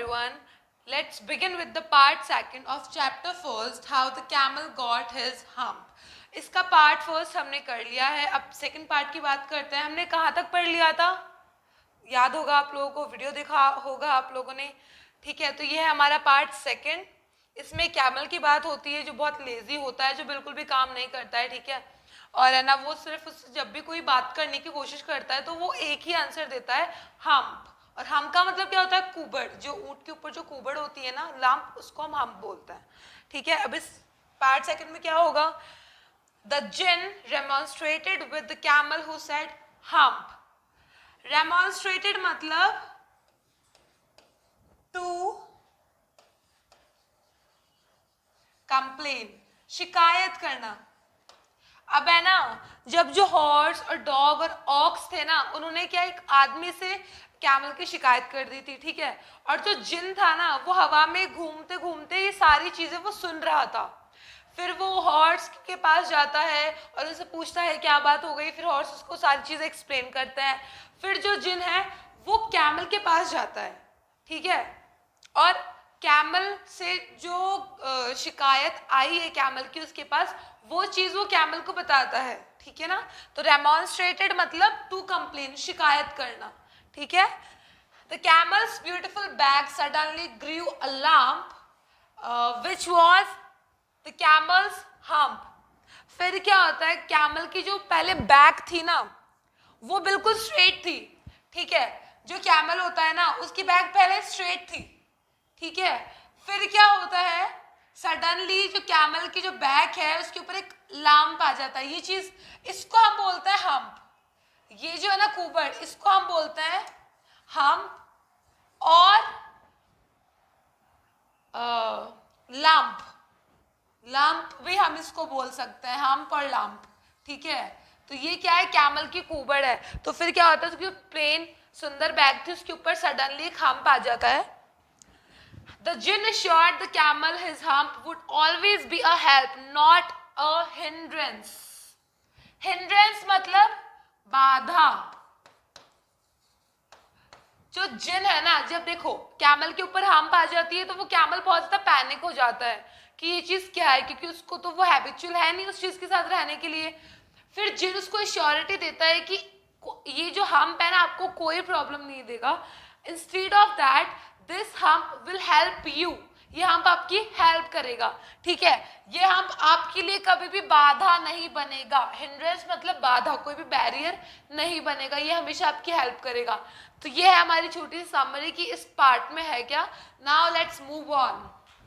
everyone. Let's begin with the part second of chapter first, how the camel got his hump. इसका part first हमने कर लिया है. अब सेकंड पार्ट की बात करते हैं. हमने कहाँ तक पढ़ लिया था? याद होगा आप लोगों को, वीडियो देखा होगा आप लोगों ने. ठीक है, तो ये है हमारा पार्ट सेकंड. इसमें कैमल की बात होती है जो बहुत लेजी होता है, जो बिल्कुल भी काम नहीं करता है. ठीक है, और है ना, वो सिर्फ उससे जब भी कोई बात करने की कोशिश करता है तो वो एक ही आंसर देता है, हम्प. और हम्प का मतलब क्या होता है? कुबड़. जो ऊंट के ऊपर जो कुबड़ होती है ना, लंप, उसको हम हम्प बोलते हैं. ठीक है, अब इस पार्ट सेकंड में क्या होगा? The djinn remonstrated with the camel who said humph. Remonstrated मतलब टू कंप्लेन, शिकायत करना. अब है ना, जब जो हॉर्स और डॉग और ऑक्स थे ना, उन्होंने क्या एक आदमी से कैमल की शिकायत कर दी थी. ठीक है, और जो जिन था ना, वो हवा में घूमते घूमते ये सारी चीजें वो सुन रहा था. फिर वो हॉर्स के पास जाता है और उनसे पूछता है क्या बात हो गई. फिर हॉर्स उसको सारी चीजें एक्सप्लेन करते हैं. फिर जो जिन है वो कैमल के पास जाता है. ठीक है, और कैमल से जो शिकायत आई है कैमल की उसके पास, वो चीज वो कैमल को बताता है. ठीक है ना, तो रेमोन्स्ट्रेटेड मतलब टू कंप्लेन, शिकायत करना. ठीक है, the camel's beautiful back suddenly grew a lump which was the camel's hump. फिर क्या होता है, कैमल की जो पहले बैक थी ना, वो बिल्कुल स्ट्रेट थी. ठीक है, जो कैमल होता है ना, उसकी बैक पहले स्ट्रेट थी. ठीक है, फिर क्या होता है, सडनली जो कैमल की जो बैक है उसके ऊपर एक लंप आ जाता है. ये चीज, इसको हम बोलते हैं हम्प. ये जो है ना कुबड़, इसको हम बोलते हैं हम्प. और लंप, लंप भी हम इसको बोल सकते हैं, हम्प और लंप. ठीक है, तो ये क्या है, कैमल की कुबड़ है. तो फिर क्या होता है, उसकी प्लेन सुंदर बैग थी, उसके ऊपर सडनली एक हम्प आ जाता है. The jinn assured the camel his hump would always be a help, not a hindrance. Hindrance मतलब बाधा. जो जिन है ना, जब देखो कैमल के ऊपर हम्प आ जाती है तो वो कैमल बहुत ज्यादा पैनिक हो जाता है कि ये चीज क्या है, क्योंकि उसको तो वो हैबिचुअल है नहीं उस चीज के साथ रहने के लिए. फिर जिन उसको एश्योरिटी देता है कि ये जो हम्प है ना, आपको कोई प्रॉब्लम नहीं देगा. Instead of that this hump will help you. ये हम्प आपकी हेल्प करेगा. ठीक है, ये हम्प आपके लिए कभी भी बाधा नहीं बनेगा. हिंड्रेंस मतलब बाधा, कोई भी बैरियर नहीं बनेगा. ये हमेशा आपकी हेल्प करेगा. तो ये है हमारी छोटी सी समरी कि इस पार्ट में है क्या. Now let's move on.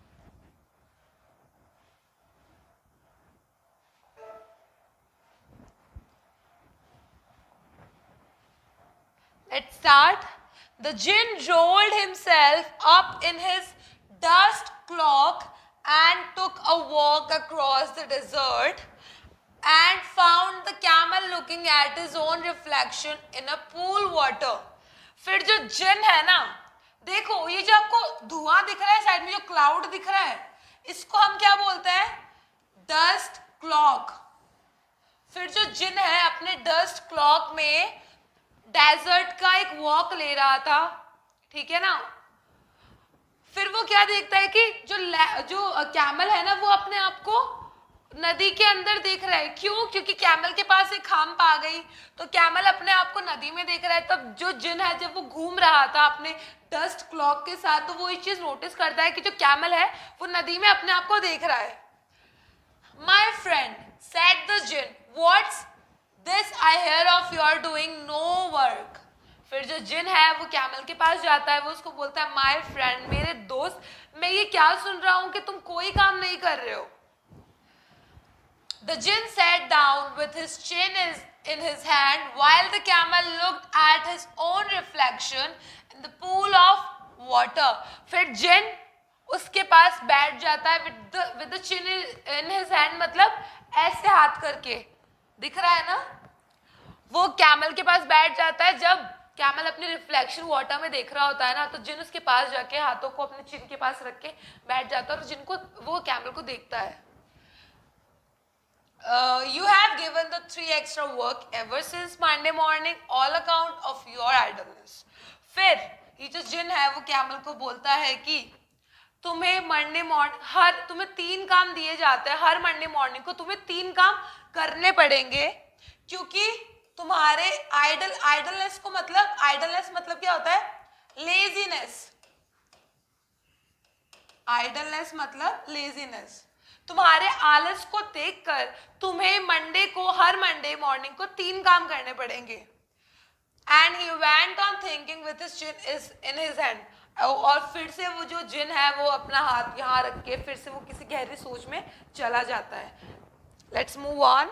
Let's start. The jinn rolled himself up in his dust cloak and took a walk across the desert and found the camel looking at his own reflection in a pool water. फिर जो जिन है ना, देखो ये जो आपको धुआं दिख रहा है साइड में, जो क्लाउड दिख रहा है, इसको हम क्या बोलते हैं? Dust clock. फिर जो जिन है अपने डस्ट क्लॉक में डेजर्ट का एक वॉक ले रहा था. ठीक है ना, फिर वो क्या देखता है कि जो कैमल है ना, वो अपने आप को नदी के अंदर देख रहा है. क्यों? क्योंकि कैमल के पास एक हम्प आ गई, तो कैमल अपने आप को नदी में देख रहा है. तब जो जिन है, जब वो घूम रहा था अपने डस्ट क्लॉक के साथ, तो वो ये चीज नोटिस करता है कि जो कैमल है वो नदी में अपने आप को देख रहा है. My friend said the djinn, what's this I hear of you are doing no work. फिर जो जिन है वो कैमल के पास जाता है, वो उसको बोलता है, माय फ्रेंड, मेरे दोस्त, मैं ये क्या सुन रहा हूं कि तुम कोई काम नहीं कर रहे हो. The jinn sat down with his chin in his hand while the camel looked at his own reflection in the pool of water. फिर जिन उसके पास बैठ जाता है with the chin in his hand, मतलब ऐसे हाथ करके, दिख रहा है ना, वो कैमल के पास बैठ जाता है. जब कैमल अपनी रिफ्लेक्शन वाटर में देख रहा होता है ना, तो जिन उसके पास जाके हाथों को अपने चिन के पास रख के बैठ जाता है और जिनको वो कैमल को देखता है. You have given the 3 extra work ever since Monday morning, all account of your idleness. फिर ये जो जिन है वो कैमल को बोलता है कि तुम्हें तुम्हें 3 काम दिए जाते हैं, हर मंडे मॉर्निंग को तुम्हें 3 काम करने पड़ेंगे, क्योंकि तुम्हारे आइडलनेस मतलब क्या होता है? लेजीनेस। आइडलनेस मतलब लेजीनेस। तुम्हारे आलस को देखकर तुम्हें हर मंडे मॉर्निंग को 3 काम करने पड़ेंगे। And he went on thinking with his chin is in his hand. और फिर से वो जो जिन है वो अपना हाथ यहाँ रख के फिर से वो किसी गहरी सोच में चला जाता है। Let's move on.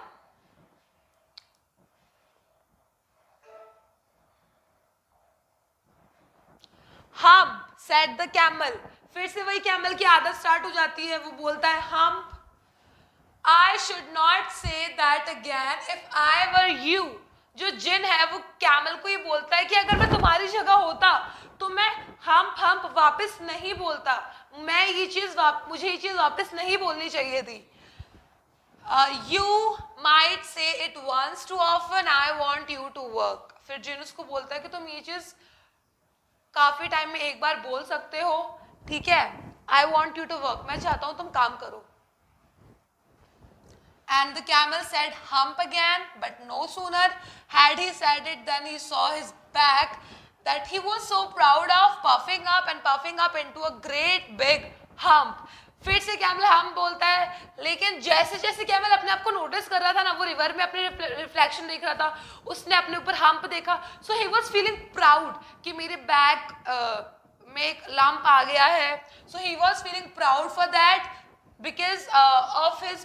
Humph said the camel. फिर से वही कैमल की आदत स्टार्ट हो जाती है, वो बोलता है humph, I should not say that again if I were you। जो जिन है वो कैमल को ये बोलता है कि अगर मैं तुम्हारी जगह होता तो मैं हम्प वापस नहीं बोलता, मुझे ये चीज वापस नहीं बोलनी चाहिए थी। You might say it once too often, I want you to work। फिर जिन उसको बोलता है कि तुम ये चीज काफी टाइम में एक बार बोल सकते हो, ठीक है? I want you to work, मैं चाहता हूं तुम काम करो। And the camel said hump again, but no sooner had he said it than he saw his back that he was so proud of, puffing up into a great big hump। फिर से camel हम बोलता है, लेकिन जैसे जैसे camel अपने आप को नोटिस कर रहा था ना, वो रिवर में अपने रिफ्लेक्शन देख रहा था, उसने अपने ऊपर हम्प देखा, so he was feeling proud कि मेरे बैक में एक लंप आ गया है। So he was feeling proud for that because of his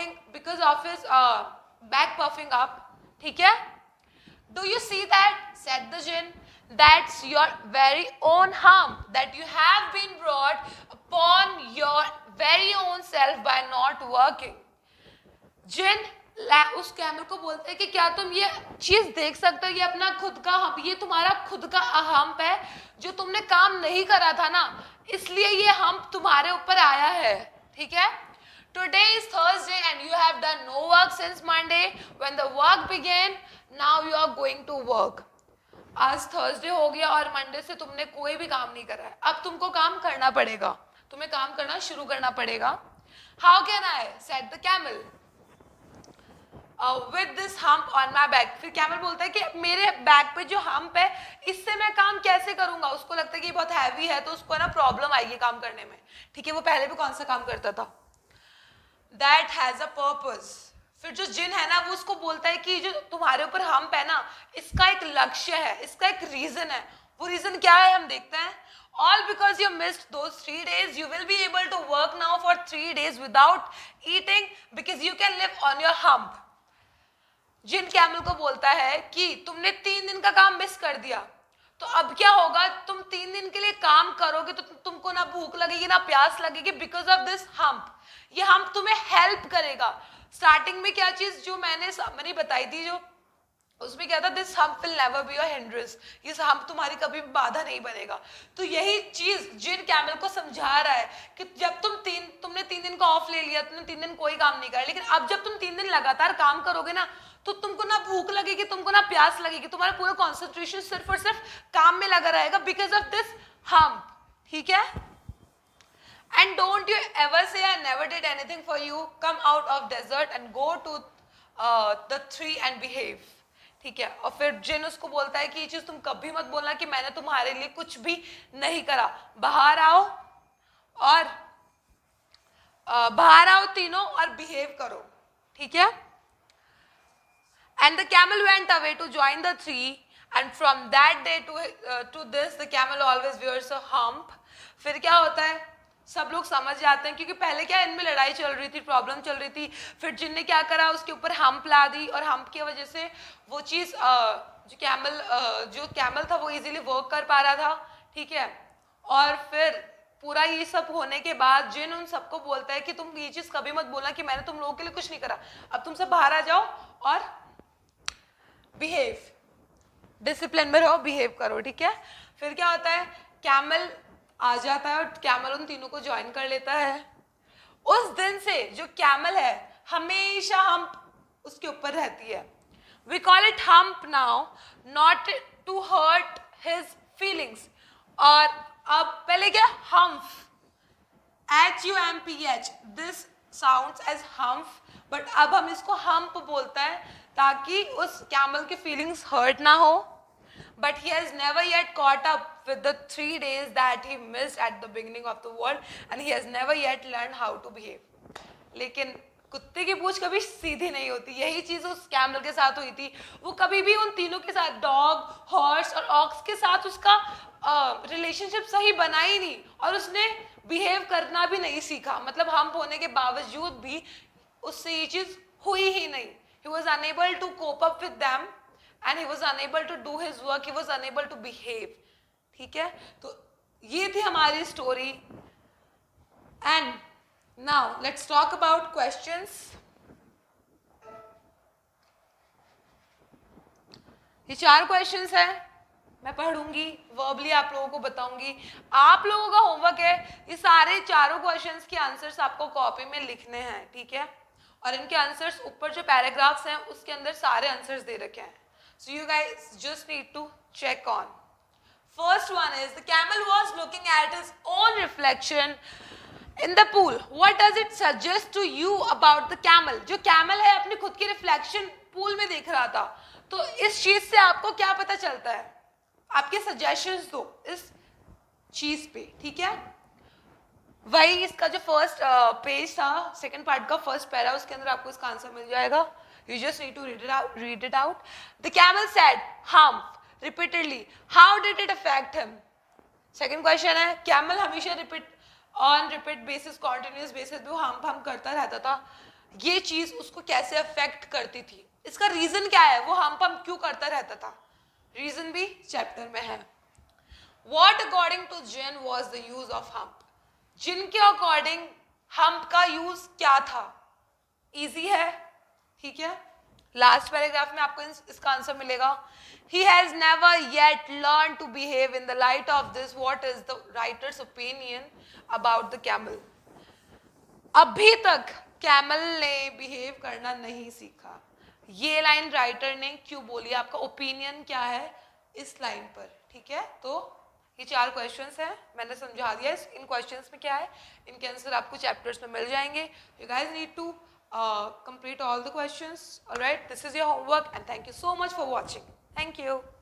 back puffing up, ठीक है? Do you see that? Said the jinn. That's your very own hump that you have been brought upon your very own self by not working। जिन उस camel को बोलते हैं कि क्या तुम ये चीज देख सकते हो, ये अपना खुद का हम्प, ये तुम्हारा खुद का हम्प है जो तुमने काम नहीं करा था ना, इसलिए ये हम्प तुम्हारे ऊपर आया है, ठीक है? Today is Thursday and you have done no work since Monday when the work began. Now you are going to work। आज थर्सडे हो गया और मंडे से तुमने कोई भी काम नहीं करा है, अब तुमको काम करना पड़ेगा, तुम्हें काम करना शुरू करना पड़ेगा। How can I? Said the camel। With this hump on my back। फिर कैमल बोलता है कि मेरे बैक पे जो हम्प है इससे मैं काम कैसे करूंगा। उसको लगता है कि ये बहुत हैवी है तो उसको ना प्रॉब्लम आएगी काम करने में, ठीक है? वो पहले भी कौन सा काम करता था? That has a purpose। फिर जो जिन है ना वो उसको बोलता है कि जो तुम्हारे ऊपर हम्प है ना, इसका एक लक्ष्य है, इसका एक रीजन है। वो रीजन क्या है हम देखते हैं। All because you missed those 3 days, you will be able to work now for 3 days without eating because you can live on your hump। Djinn camel को बोलता है कि तुमने 3 दिन का काम मिस कर दिया, तो अब क्या होगा? तुम 3 दिन के लिए काम करोगे तो तुमको ना भूख लगेगी ना प्यास लगेगी, बिकॉज ऑफ दिस हम्प। ये हम्प तुम्हें हेल्प करेगा। स्टार्टिंग में क्या चीज जो मैंने बताई थी, जो उसमें क्या था, this hump will never be your hindrance. ये हम्प तुम्हारी कभी भी बाधा नहीं बनेगा। तो यही चीज जिन कैमल को समझा रहा है कि जब तुमने 3 दिन का ऑफ ले लिया, तुमने 3 दिन कोई काम नहीं करा, लेकिन अब जब तुम 3 दिन लगातार काम करोगे ना, तो तुमको ना भूख लगेगी, तुमको ना प्यास लगेगी, तुम्हारा पूरा कॉन्सेंट्रेशन सिर्फ और सिर्फ काम में लगा रहेगा बिकॉज ऑफ दिस हम्प, ठीक है? And don't you ever say I never did anything for you। Come out of desert and go to the tree and behave। ठीक है? और फिर जिन उसको बोलता है कि ये चीज तुम कभी मत बोलना कि मैंने तुम्हारे लिए कुछ भी नहीं करा। बाहर आओ तीनों और बिहेव करो, ठीक है? And the camel went away to join the tree, and from that day to this the camel always wears a hump। फिर क्या होता है? सब लोग समझ जाते हैं, क्योंकि पहले क्या इनमें लड़ाई चल रही थी, प्रॉब्लम चल रही थी। फिर जिन ने क्या करा, उसके ऊपर हम्प ला दी, और हम्प की वजह से वो चीज जो कैमल था वो इजीली वर्क कर पा रहा था, ठीक है? और फिर पूरा ये सब होने के बाद जिन उन सबको बोलता है कि तुम ये चीज कभी मत बोलना कि मैंने तुम लोगों के लिए कुछ नहीं करा, अब तुम सब बाहर आ जाओ और बिहेव, डिसिप्लिन में रहो, बिहेव करो, ठीक है? फिर क्या होता है? कैमल आ जाता है और कैमल उन तीनों को ज्वाइन कर लेता है। उस दिन से जो कैमल है हमेशा हम्प उसके ऊपर रहती है। We call it hump now, not to hurt his feelings. और अब पहले क्या, humph, HUMPH, this sounds as humph, but अब हम इसको हम्प बोलते हैं ताकि उस कैमल की फीलिंग्स हर्ट ना हो. But he has never yet caught up with the 3 days that he missed at the beginning of the world, and he has never yet learned how to behave. लेकिन कुत्ते की पूंछ कभी सीधी नहीं होती. यही चीज उस कैमल के साथ हुई थी. वो कभी भी उन तीनों के साथ, डॉग, हॉर्स और ऑक्स के साथ उसका रिलेशनशिप सही बना ही नहीं, और उसने बिहेव करना भी नहीं सीखा. मतलब हम होने के बावजूद भी उससे ये चीज हुई ही नहीं. He was unable to cope up with them and he was unable to do his work, he was unable to behave. ठीक है, तो ये थी हमारी story. And now let's talk about questions. ये 4 क्वेश्चंस हैं, मैं पढ़ूंगी, वर्बली आप लोगों को बताऊंगी. आप लोगों का होमवर्क है ये सारे चारों क्वेश्चंस के आंसर्स आपको कॉपी में लिखने हैं. ठीक है, और इनके आंसर्स ऊपर जो पैराग्राफ्स हैं उसके अंदर सारे आंसर्स दे रखे हैं. So you guys just need to check on. First one is, the camel was looking at his own reflection in the pool. What does it suggest to you about the camel? जो camel है अपनी खुद की reflection pool में देख रहा था, तो इस चीज से आपको क्या पता चलता है? आपके suggestions दो इस चीज पे. ठीक है, वही इसका जो फर्स्ट पेज था, सेकंड पार्ट का फर्स्ट पैरा, उसके अंदर आपको इसका आंसर मिल जाएगा. You just need to read it out. The camel said hump repeatedly. How did it affect him? Second question है, camel हमेशा repeat basis, continuous basis पे hump करता रहता था. ये चीज उसको कैसे अफेक्ट करती थी, इसका रीजन क्या है, वो hump क्यों करता रहता था, रीजन भी चैप्टर में है. What according to Jin was the use of hump? जिन के अकॉर्डिंग hump का यूज क्या था? इजी है. ठीक है, लास्ट पैराग्राफ में आपको इसका आंसर मिलेगा. He has never yet learned to behave in the light of this. What is the writer's opinion about the camel? अभी तक कैमल ने बिहेव करना नहीं सीखा. ये लाइन राइटर ने क्यों बोली, आपका ओपिनियन क्या है इस लाइन पर. ठीक है, तो ये 4 क्वेश्चंस हैं, मैंने समझा दिया. इन क्वेश्चंस में क्या है, इनके आंसर आपको चैप्टर्स में मिल जाएंगे. You guys need to complete all the questions. All right, this is your homework, and thank you so much for watching. Thank you.